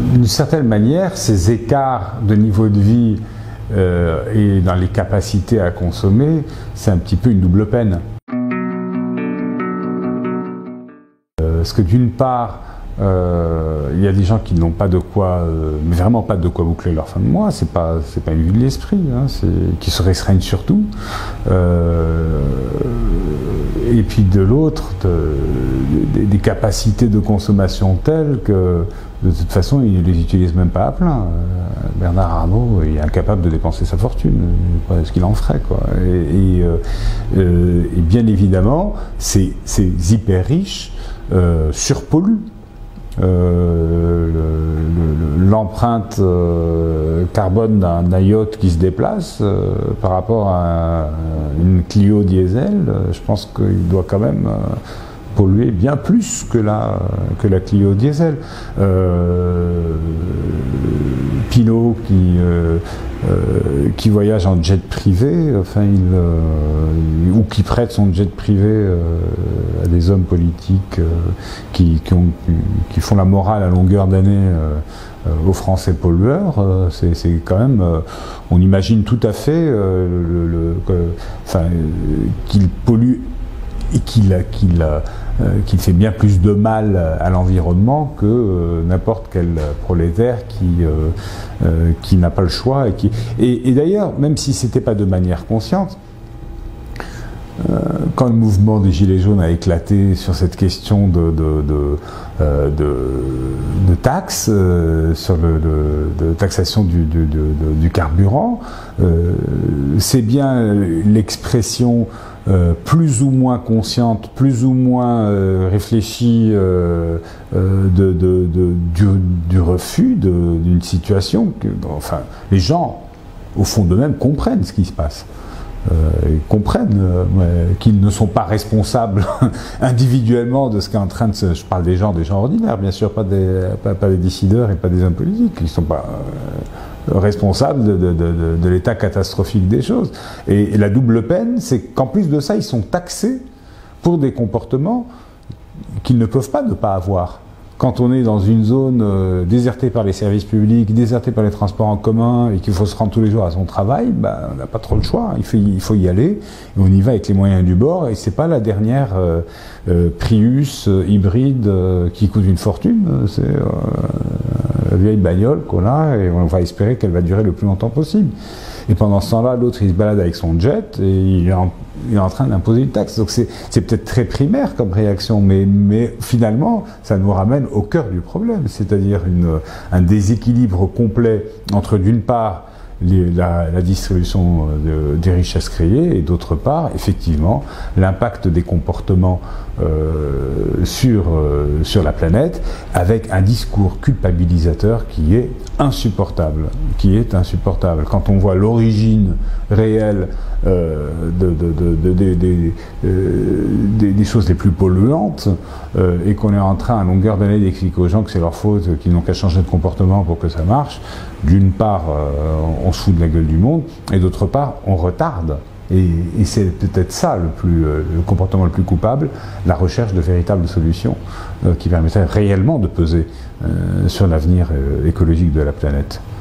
d'une certaine manière, ces écarts de niveau de vie et dans les capacités à consommer, c'est un petit peu une double peine. Parce que d'une part, il y a des gens qui n'ont pas de quoi, mais vraiment pas de quoi boucler leur fin de mois, c'est pas une vue de l'esprit, hein, qui se restreignent surtout. Et puis de l'autre, des capacités de consommation telles que de toute façon ils ne les utilisent même pas à plein. Bernard Arnault est incapable de dépenser sa fortune, ce qu'il en ferait, quoi. Et bien évidemment, ces hyper riches surpolluent. L'empreinte carbone d'un yacht qui se déplace par rapport à une Clio diesel, je pense qu'il doit quand même polluer bien plus que la Clio diesel. Pinault qui voyage en jet privé, enfin ou qui prête son jet privé à des hommes politiques qui font la morale à longueur d'année aux Français pollueurs, c'est quand même, on imagine tout à fait qu'il pollue et qu'il fait bien plus de mal à l'environnement que n'importe quel prolétaire qui n'a pas le choix. Et d'ailleurs, même si ce n'était pas de manière consciente, quand le mouvement des Gilets jaunes a éclaté sur cette question de taxes, de taxation du carburant, c'est bien l'expression plus ou moins consciente, plus ou moins réfléchie du refus d'une situation que, enfin, les gens, au fond d'eux-mêmes, comprennent ce qui se passe. Ils comprennent qu'ils ne sont pas responsables individuellement de ce qui est en train de se... Je parle des gens ordinaires, bien sûr, pas des décideurs et pas des hommes politiques. Ils ne sont pas responsables de l'état catastrophique des choses. Et la double peine, c'est qu'en plus de ça, ils sont taxés pour des comportements qu'ils ne peuvent pas ne pas avoir. Quand on est dans une zone désertée par les services publics, désertée par les transports en commun et qu'il faut se rendre tous les jours à son travail, on n'a pas trop le choix. Il faut y aller. Et on y va avec les moyens du bord. Et c'est pas la dernière Prius hybride qui coûte une fortune. C'est la vieille bagnole qu'on a et on va espérer qu'elle va durer le plus longtemps possible. Et pendant ce temps-là, l'autre, il se balade avec son jet et il est en train d'imposer une taxe. Donc c'est peut-être très primaire comme réaction, mais finalement, ça nous ramène au cœur du problème, c'est-à-dire un déséquilibre complet entre, d'une part, la distribution des richesses créées et d'autre part, effectivement, l'impact des comportements sur la planète, avec un discours culpabilisateur qui est insupportable. Quand on voit l'origine réelle des choses les plus polluantes et qu'on est en train à longueur d'année d'expliquer aux gens que c'est leur faute, qu'ils n'ont qu'à changer de comportement pour que ça marche, d'une part on se fout de la gueule du monde et d'autre part on retarde. Et c'est peut-être ça le comportement le plus coupable, la recherche de véritables solutions qui permettraient réellement de peser sur l'avenir écologique de la planète.